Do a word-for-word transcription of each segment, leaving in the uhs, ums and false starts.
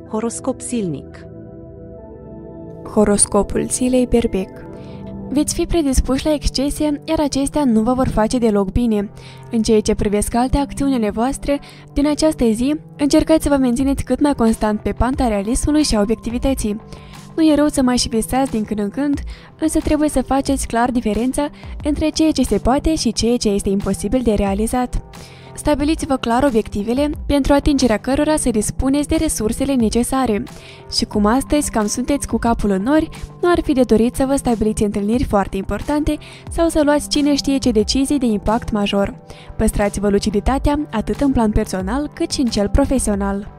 Horoscop zilnic. Horoscopul zilei berbec. Veți fi predispuși la excese, iar acestea nu vă vor face deloc bine. În ceea ce privesc alte acțiunile voastre, din această zi, încercați să vă mențineți cât mai constant pe panta realismului și a obiectivității. Nu e rău să mai și visați din când în când, însă trebuie să faceți clar diferența între ceea ce se poate și ceea ce este imposibil de realizat. Stabiliți-vă clar obiectivele, pentru atingerea cărora să dispuneți de resursele necesare. Și cum astăzi cam sunteți cu capul în nori, nu ar fi de dorit să vă stabiliți întâlniri foarte importante sau să luați cine știe ce decizii de impact major. Păstrați-vă luciditatea atât în plan personal cât și în cel profesional.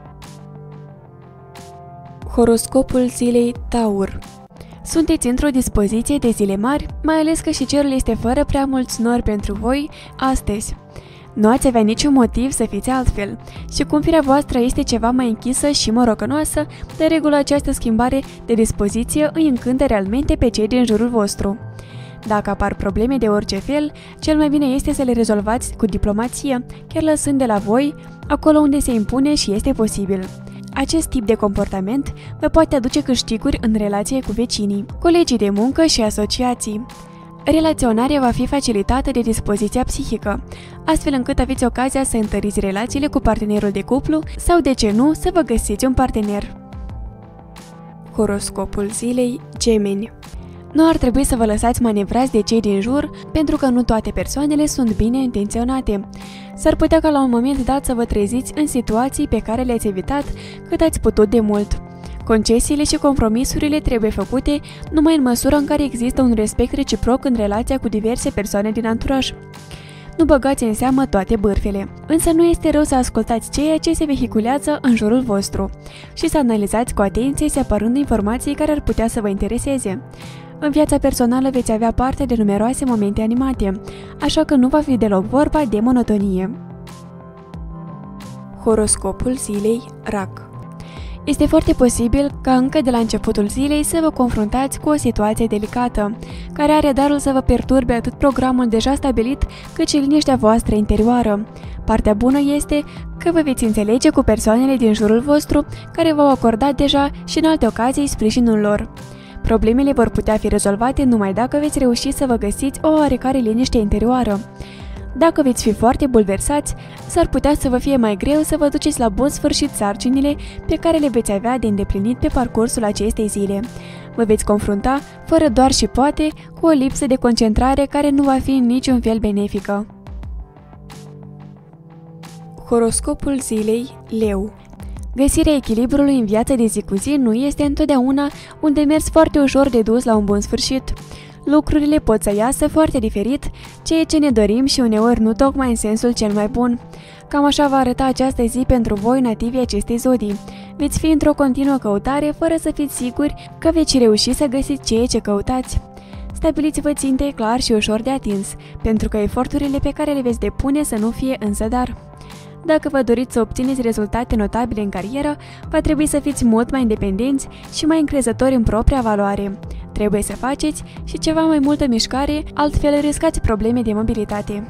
Horoscopul zilei Taur. Sunteți într-o dispoziție de zile mari, mai ales că și cerul este fără prea mulți nori pentru voi astăzi. Nu ați avea niciun motiv să fiți altfel și cum firea voastră este ceva mai închisă și morocănoasă, de regulă această schimbare de dispoziție îi încântă realmente pe cei din jurul vostru. Dacă apar probleme de orice fel, cel mai bine este să le rezolvați cu diplomație, chiar lăsând de la voi, acolo unde se impune și este posibil. Acest tip de comportament vă poate aduce câștiguri în relație cu vecinii, colegii de muncă și asociații. Relaționarea va fi facilitată de dispoziția psihică, astfel încât aveți ocazia să întăriți relațiile cu partenerul de cuplu sau, de ce nu, să vă găsiți un partener. Horoscopul zilei Gemeni. Nu ar trebui să vă lăsați manevrați de cei din jur, pentru că nu toate persoanele sunt bine intenționate. S-ar putea ca la un moment dat să vă treziți în situații pe care le-ați evitat cât ați putut de mult. Concesiile și compromisurile trebuie făcute numai în măsura în care există un respect reciproc în relația cu diverse persoane din anturaj. Nu băgați în seamă toate bârfele, însă nu este rău să ascultați ceea ce se vehiculează în jurul vostru și să analizați cu atenție separând informații care ar putea să vă intereseze. În viața personală veți avea parte de numeroase momente animate, așa că nu va fi deloc vorba de monotonie. Horoscopul zilei Rac. Este foarte posibil ca încă de la începutul zilei să vă confruntați cu o situație delicată, care are darul să vă perturbe atât programul deja stabilit, cât și liniștea voastră interioară. Partea bună este că vă veți înțelege cu persoanele din jurul vostru, care v-au acordat deja și în alte ocazii sprijinul lor. Problemele vor putea fi rezolvate numai dacă veți reuși să vă găsiți o oarecare liniște interioară. Dacă veți fi foarte bulversați, s-ar putea să vă fie mai greu să vă duceți la bun sfârșit sarcinile pe care le veți avea de îndeplinit pe parcursul acestei zile. Vă veți confrunta, fără doar și poate, cu o lipsă de concentrare care nu va fi în niciun fel benefică. Horoscopul zilei Leu. Găsirea echilibrului în viața de zi cu zi nu este întotdeauna un demers foarte ușor de dus la un bun sfârșit. Lucrurile pot să iasă foarte diferit, ceea ce ne dorim și uneori nu tocmai în sensul cel mai bun. Cam așa va arăta această zi pentru voi, nativii acestei zodii. Veți fi într-o continuă căutare fără să fiți siguri că veți reuși să găsiți ceea ce căutați. Stabiliți-vă ținte clar și ușor de atins, pentru că eforturile pe care le veți depune să nu fie în zadar. Dacă vă doriți să obțineți rezultate notabile în carieră, va trebui să fiți mult mai independenți și mai încrezători în propria valoare. Trebuie să faceți și ceva mai multă mișcare, altfel riscați probleme de mobilitate.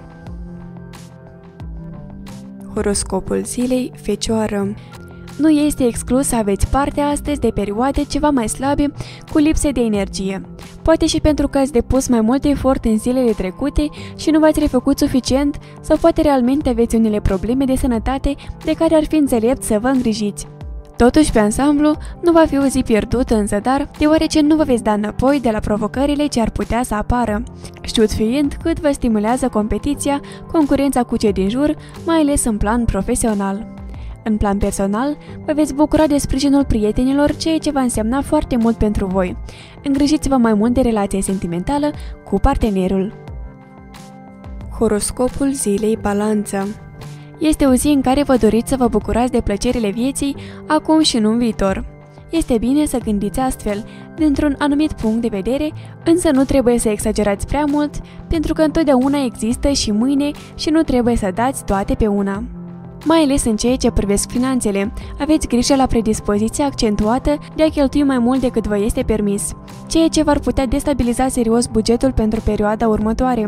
Horoscopul zilei Fecioară. Nu este exclus să aveți parte astăzi de perioade ceva mai slabe, cu lipsă de energie. Poate și pentru că ați depus mai mult efort în zilele trecute și nu v-ați refăcut suficient, sau poate realmente aveți unele probleme de sănătate de care ar fi înțelept să vă îngrijiți. Totuși, pe ansamblu, nu va fi o zi pierdută în zadar, deoarece nu vă veți da înapoi de la provocările ce ar putea să apară, știut fiind cât vă stimulează competiția, concurența cu cei din jur, mai ales în plan profesional. În plan personal, vă veți bucura de sprijinul prietenilor, ceea ce va însemna foarte mult pentru voi. Îngrijiți-vă mai mult de relația sentimentală cu partenerul. Horoscopul zilei Balanță. Este o zi în care vă doriți să vă bucurați de plăcerile vieții, acum și nu în viitor. Este bine să gândiți astfel, dintr-un anumit punct de vedere, însă nu trebuie să exagerați prea mult, pentru că întotdeauna există și mâine și nu trebuie să dați toate pe una. Mai ales în ceea ce privesc finanțele, aveți grijă la predispoziția accentuată de a cheltui mai mult decât vă este permis, ceea ce v-ar putea destabiliza serios bugetul pentru perioada următoare.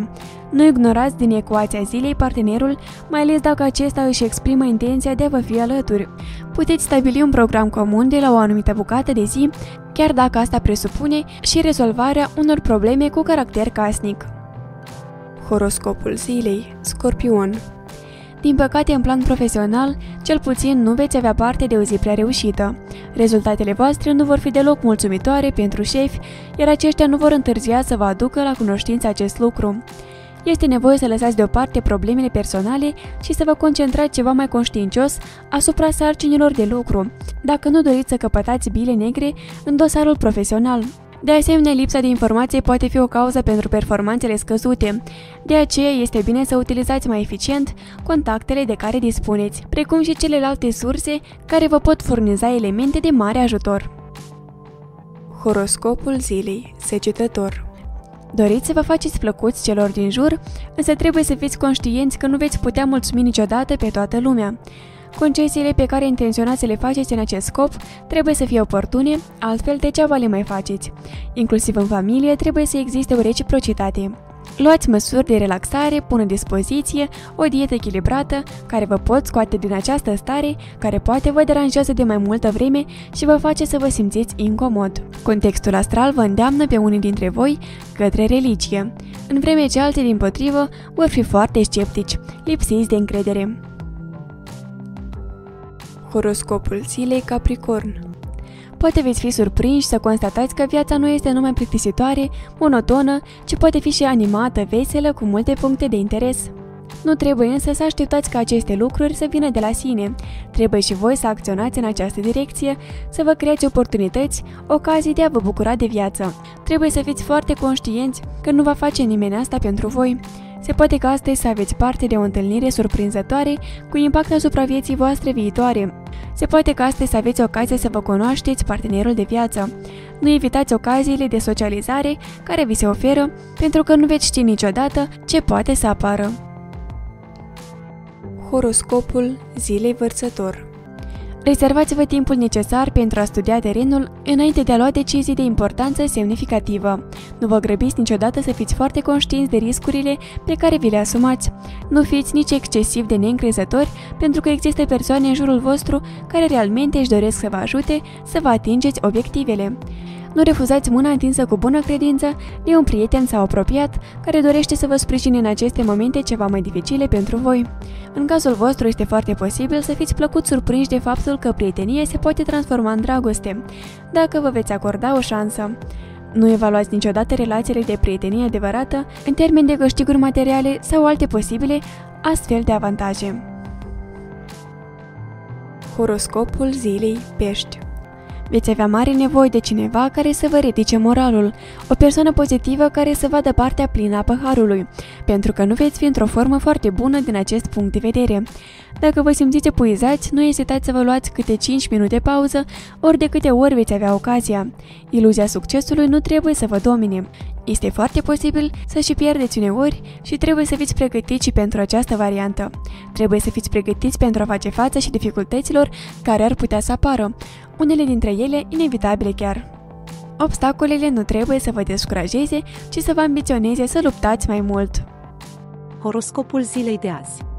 Nu ignorați din ecuația zilei partenerul, mai ales dacă acesta își exprimă intenția de a vă fi alături. Puteți stabili un program comun de la o anumită bucată de zi, chiar dacă asta presupune și rezolvarea unor probleme cu caracter casnic. Horoscopul zilei, Scorpion. Din păcate, în plan profesional, cel puțin nu veți avea parte de o zi prea reușită. Rezultatele voastre nu vor fi deloc mulțumitoare pentru șefi, iar aceștia nu vor întârzia să vă aducă la cunoștință acest lucru. Este nevoie să lăsați deoparte problemele personale și să vă concentrați ceva mai conștiincios asupra sarcinilor de lucru, dacă nu doriți să căpătați bile negre în dosarul profesional. De asemenea, lipsa de informație poate fi o cauză pentru performanțele scăzute. De aceea este bine să utilizați mai eficient contactele de care dispuneți, precum și celelalte surse care vă pot furniza elemente de mare ajutor. Horoscopul zilei, Săgetător. Doriți să vă faceți plăcuți celor din jur, însă trebuie să fiți conștienți că nu veți putea mulțumi niciodată pe toată lumea. Concesiile pe care intenționați să le faceți în acest scop trebuie să fie oportune, altfel degeaba le mai faceți. Inclusiv în familie trebuie să existe o reciprocitate. Luați măsuri de relaxare, pună dispoziție, o dietă echilibrată, care vă pot scoate din această stare, care poate vă deranjează de mai multă vreme și vă face să vă simțiți incomod. Contextul astral vă îndeamnă pe unii dintre voi către religie, în vreme ce alții dimpotrivă vor fi foarte sceptici, lipsiți de încredere. Horoscopul zilei, Capricorn. Poate veți fi surprinși să constatați că viața nu este numai plictisitoare, monotonă, ci poate fi și animată, veselă, cu multe puncte de interes. Nu trebuie însă să așteptați ca aceste lucruri să vină de la sine. Trebuie și voi să acționați în această direcție, să vă creați oportunități, ocazii de a vă bucura de viață. Trebuie să fiți foarte conștienți că nu va face nimeni asta pentru voi. Se poate ca astăzi să aveți parte de o întâlnire surprinzătoare cu impact asupra vieții voastre viitoare. Se poate ca astăzi să aveți ocazia să vă cunoașteți partenerul de viață. Nu evitați ocaziile de socializare care vi se oferă, pentru că nu veți ști niciodată ce poate să apară. Horoscopul zilei, Vărsător. Rezervați-vă timpul necesar pentru a studia terenul înainte de a lua decizii de importanță semnificativă. Nu vă grăbiți niciodată să fiți foarte conștienți de riscurile pe care vi le asumați. Nu fiți nici excesiv de neîncrezători, pentru că există persoane în jurul vostru care realmente își doresc să vă ajute să vă atingeți obiectivele. Nu refuzați mâna întinsă cu bună credință de un prieten sau apropiat care dorește să vă sprijine în aceste momente ceva mai dificile pentru voi. În cazul vostru este foarte posibil să fiți plăcut surprinși de faptul că prietenia se poate transforma în dragoste, dacă vă veți acorda o șansă. Nu evaluați niciodată relațiile de prietenie adevărată în termeni de câștiguri materiale sau alte posibile astfel de avantaje. Horoscopul zilei, Pești. Veți avea mare nevoie de cineva care să vă ridice moralul, o persoană pozitivă care să vadă partea plină a păharului, pentru că nu veți fi într-o formă foarte bună din acest punct de vedere. Dacă vă simțiți epuizați, nu ezitați să vă luați câte cinci minute pauză, ori de câte ori veți avea ocazia. Iluzia succesului nu trebuie să vă domine. Este foarte posibil să și pierdeți uneori și trebuie să fiți pregătiți și pentru această variantă. Trebuie să fiți pregătiți pentru a face față și dificultăților care ar putea să apară, unele dintre ele inevitabile chiar. Obstacolele nu trebuie să vă descurajeze, ci să vă ambiționeze să luptați mai mult. Horoscopul zilei de azi.